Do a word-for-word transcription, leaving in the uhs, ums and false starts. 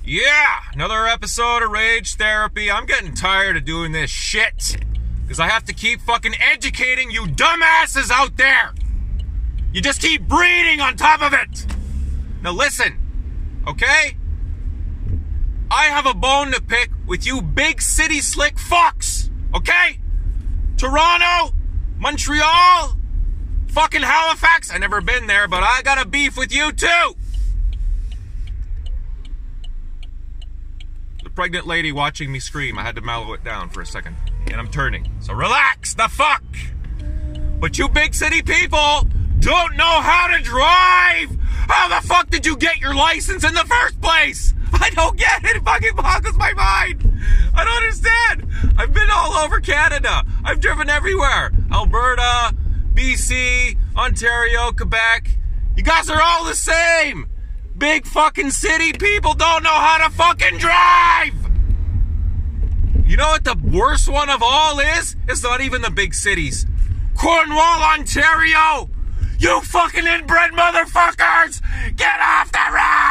Yeah, another episode of Rage Therapy. I'm getting tired of doing this shit. Because I have to keep fucking educating you dumbasses out there. You just keep breeding on top of it. Now listen, okay? I have a bone to pick with you big city slick fucks, okay? Toronto, Montreal, fucking Halifax. I never been there, but I got a beef with you too. The pregnant lady watching me scream, I had to mellow it down for a second. And I'm turning, so relax the fuck. But you big city people don't know how to drive. How the fuck did you get your license in the first place? I don't get it. It fucking boggles my mind. I don't understand. I've been all over Canada. I've driven everywhere. Alberta, B C, Ontario, Quebec. You guys are all the same. Big fucking city people don't know how to fucking drive. You know what the worst one of all is? It's not even the big cities. Cornwall, Ontario. You fucking inbred motherfuckers. Get off the road.